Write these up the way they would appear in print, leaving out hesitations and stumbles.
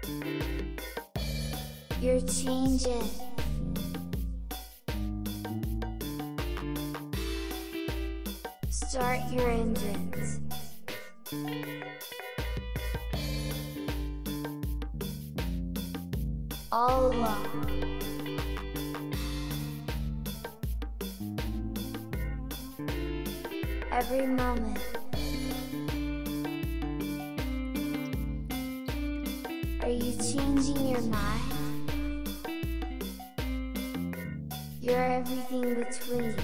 You're changing. Start your engines. All along. Every moment. Are you changing your mind? You're everything between.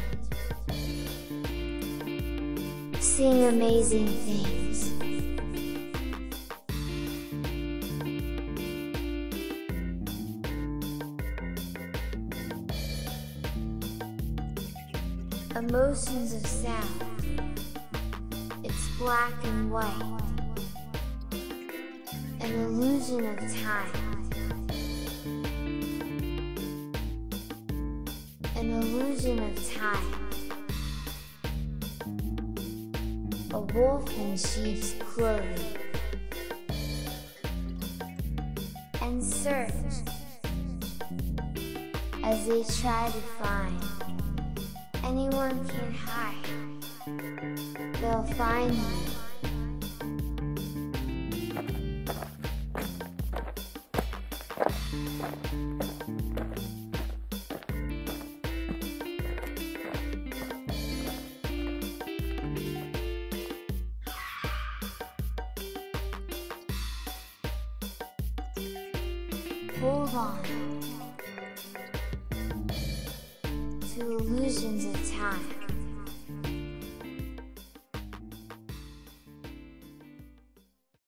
Seeing amazing things. Emotions of sound. It's black and white. An illusion of time. An illusion of time. A wolf in sheep's clothing. And search as they try to find. Anyone can hide. They'll find you. Hold on to illusions of time.